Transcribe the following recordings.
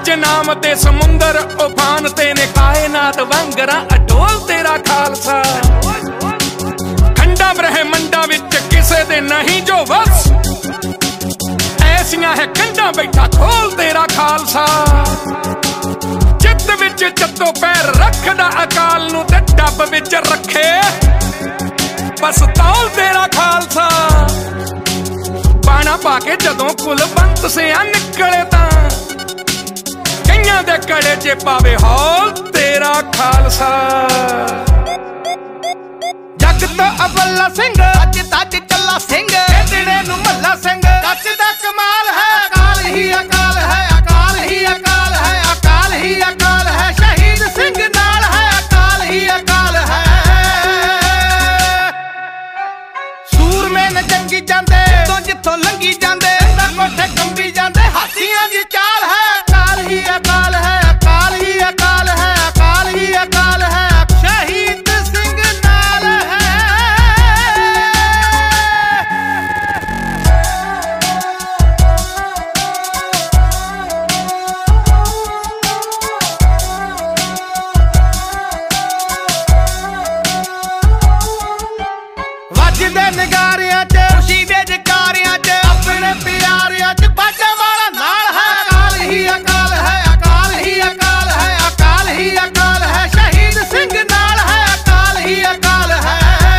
सच नाम ते समुंदर उफान ते ने कायनात वांगरा अटोल तेरा खालसा। खंडा ब्रह्मंडा विच किसे दे नहीं जो बस, ऐसियां है कंधा बैठा खोल तेरा खालसा। चित विच चत्तो पैर रखदा अकाल नू ते डब विच रखे बस तौल तेरा खालसा। बाणा पाके जदों कुलवंत से निकले तां कईयां दे कड़े च पावे हौल तेरा खालसा। जग तो अबला सिंह अज तज चला सिंह, जेड़े नू मल्ला सिंह कच दा कमाल है। अकाल ही अकाल है, अकाल ही अकाल है, अकाल ही अकाल है। शहीद सिंह नाल है, अकाल ही अकाल है। सूरमे ने जंगी जांदे तो जिथों लंघी जांदे कोठे कंबी जांदे, हाथियां दी चाल है। अकाल ही अकाल है, अकाल ही अकाल है, अकाल ही अकाल है। शहीद सिंह नाल है। वजदे नगारियां च खुशी दे जकारियां च अपने प्यारियां च बाजा वाला नाल है। अकाल ही अकाल है, अकाल ही अकाल है, अकाल ही अकाल है। शहीद सिंह नाल है, अकाल ही अकाल है।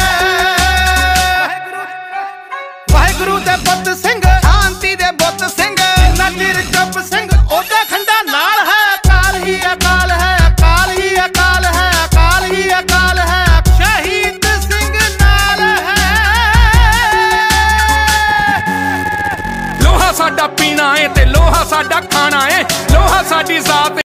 वाहिगुरु दे पुत सिंह, शांति दे बुत सिंह, नजीर चुप सिंह ओदा खंडा नाल है। अकाल ही अकाल है, अकाल ही अकाल है, अकाल ही अकाल है। शहीद सिंह नाल है। लोहा साडा पीना है ते लोहा साडा खाना है, लोहा साडी जात